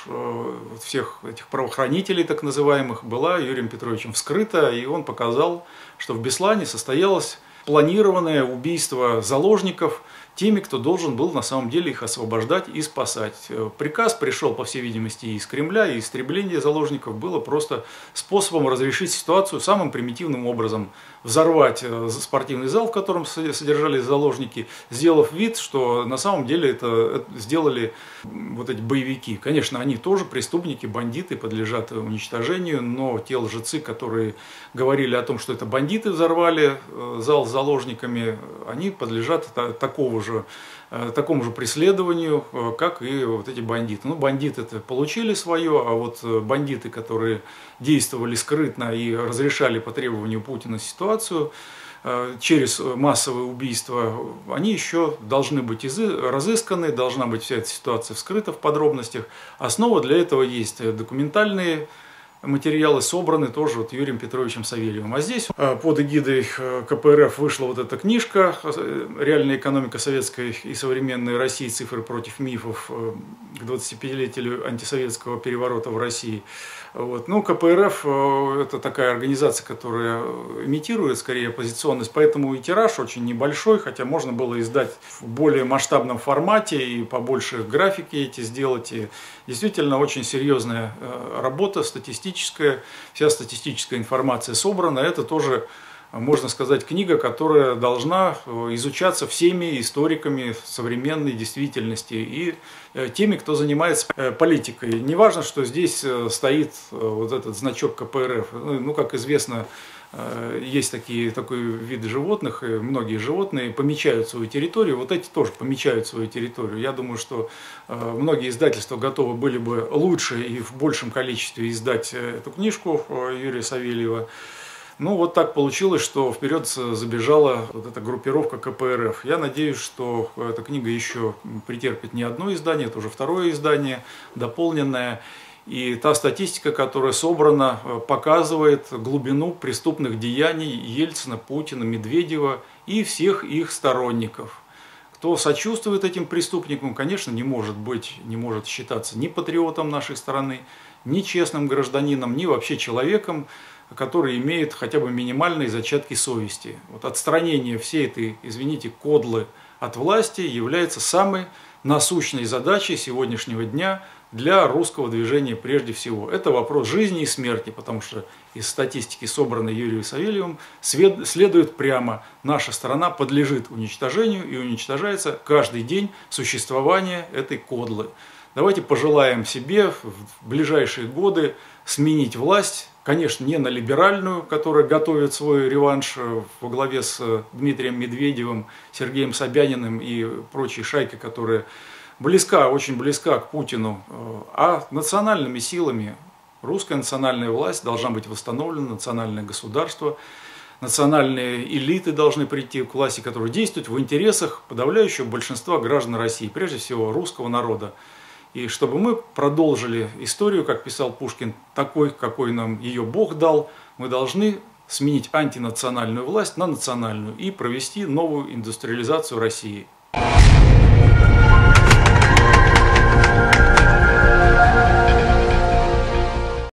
Speaker 1: всех этих правоохранителей, так называемых, была Юрием Петровичем вскрыта, и он показал, что в Беслане состоялось планированное убийство заложников теми, кто должен был на самом деле их освобождать и спасать. Приказ пришел, по всей видимости, из Кремля, и истребление заложников было просто способом разрешить ситуацию самым примитивным образом. Взорвать спортивный зал, в котором содержались заложники, сделав вид, что на самом деле это сделали вот эти боевики. Конечно, они тоже преступники, бандиты, подлежат уничтожению, но те лжецы, которые говорили о том, что это бандиты взорвали зал с заложниками, они подлежат такого же такому же преследованию, как и вот эти бандиты. Ну, бандиты это получили свое, а вот бандиты, которые действовали скрытно и разрешали по требованию Путина ситуацию через массовые убийства, они еще должны быть разысканы, должна быть вся эта ситуация вскрыта в подробностях. Основа для этого есть документальные материалы, собраны тоже вот Юрием Петровичем Савельевым. А здесь под эгидой ка пэ эр эф вышла вот эта книжка «Реальная экономика советской и современной России. Цифры против мифов» к двадцатипятилетию антисоветского переворота в России. Вот. Ну, ка пэ эр эф – это такая организация, которая имитирует скорее оппозиционность, поэтому и тираж очень небольшой, хотя можно было издать в более масштабном формате и побольше графики эти сделать. И действительно очень серьезная работа, статистическая, вся статистическая информация собрана. Это тоже, можно сказать, книга, которая должна изучаться всеми историками современной действительности и теми, кто занимается политикой. Неважно, что здесь стоит вот этот значок ка пэ эр эф. Ну, как известно, есть такие, такой вид животных, и многие животные помечают свою территорию, вот эти тоже помечают свою территорию. Я думаю, что многие издательства готовы были бы лучше и в большем количестве издать эту книжку Юрия Савельева. Ну, вот так получилось, что вперед забежала вот эта группировка ка пэ эр эф. Я надеюсь, что эта книга еще претерпит не одно издание, это уже второе издание, дополненное. И та статистика, которая собрана, показывает глубину преступных деяний Ельцина, Путина, Медведева и всех их сторонников. Кто сочувствует этим преступникам, конечно, не может быть, не может считаться ни патриотом нашей страны, ни честным гражданином, ни вообще человеком, который имеет хотя бы минимальные зачатки совести. Вот отстранение всей этой, извините, кодлы от власти является самой насущной задачей сегодняшнего дня для русского движения прежде всего. Это вопрос жизни и смерти, потому что из статистики, собранной Юрием Савельевым, следует прямо: наша страна подлежит уничтожению и уничтожается каждый день существования этой кодлы. Давайте пожелаем себе в ближайшие годы сменить власть, конечно, не на либеральную, которая готовит свой реванш во главе с Дмитрием Медведевым, Сергеем Собяниным и прочей шайкой, которая близка, очень близка к Путину, а национальными силами. Русская национальная власть должна быть восстановлена, национальное государство, национальные элиты должны прийти к власти, которые действуют в интересах подавляющего большинства граждан России, прежде всего русского народа. И чтобы мы продолжили историю, как писал Пушкин, такой, какой нам ее Бог дал, мы должны сменить антинациональную власть на национальную и провести новую индустриализацию России.